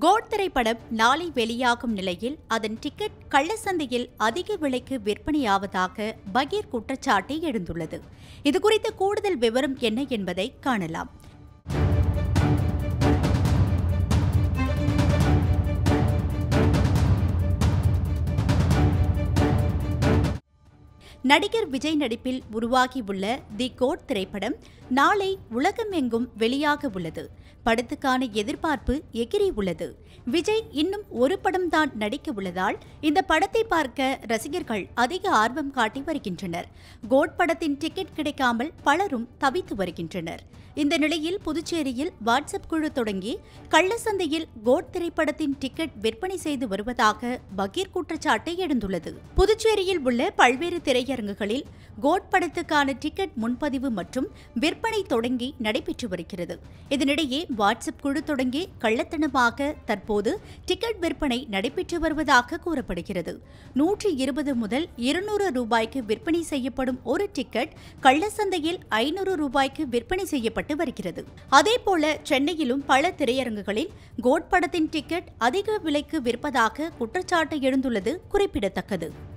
Code திரைப்படம் நாளை வெளியாகும் நிலையில் அதன் டிக்கெட் கள்ளச்சந்தையில் அதிக விலைக்கு விற்பனையாவதாக பகீர் குற்றச்சாட்டு எழுந்துள்ளது. இதுகுறித்த கூடுதல் விவரம் என்ன என்பதை காணலாம். நடிகர் விஜய் நடிப்பில் உருவாகியுள்ள தி கோட் திரைப்படம் நாளை உலகமெங்கும் வெளியாக உள்ளது. படத்துக்கான எதிர்பார்ப்பு எகிரி உள்ளது. விஜய் இன்னும் ஒரு படம் தான் நடிக்க உள்ளதால் இந்த படத்தை பார்க்க ரசிகர்கள் அதிக ஆர்வம் காட்டி வருகின்றனர். கோட் படத்தின் டிக்கெட் கிடைக்காமல் பலரும் தவித்து வருகின்றனர். இந்த நிலையில் புதுச்சேரியில் வாட்ஸ்அப் குழு தொடங்கி கள்ளச்சந்தையில் கோட் திரைப்படத்தின் டிக்கெட் விற்பனை செய்து வருவதாக பகீர் குற்றச்சாட்டு எழுந்துள்ளது. புதுச்சேரியில் உள்ள பல்வேறு திரையரங்குகளில் கோட் படத்துக்கான டிக்கெட் முன்பதிவு மற்றும் விற்பனை தொடங்கி நடைபெற்று வருகிறது. இதனிடையே வாட்ஸ்அப் குழு தொடங்கி கள்ளத்தனமாக தற்போது டிக்கெட் விற்பனை நடைபெற்று வருவதாக கூறப்படுகிறது. 120 முதல் 200 ரூபாய்க்கு விற்பனை செய்யப்படும் ஒரு டிக்கெட் கள்ளச்சந்தையில் 500 ரூபாய்க்கு விற்பனை செய்யப்பட்டு வருகிறது. அதேபோல சென்னையிலும் பல திரையரங்குகளில் கோட் படத்தின் டிக்கெட் அதிக விலைக்கு விற்பதாக குற்றச்சாட்டு எழுந்துள்ளது குறிப்பிடத்தக்கது.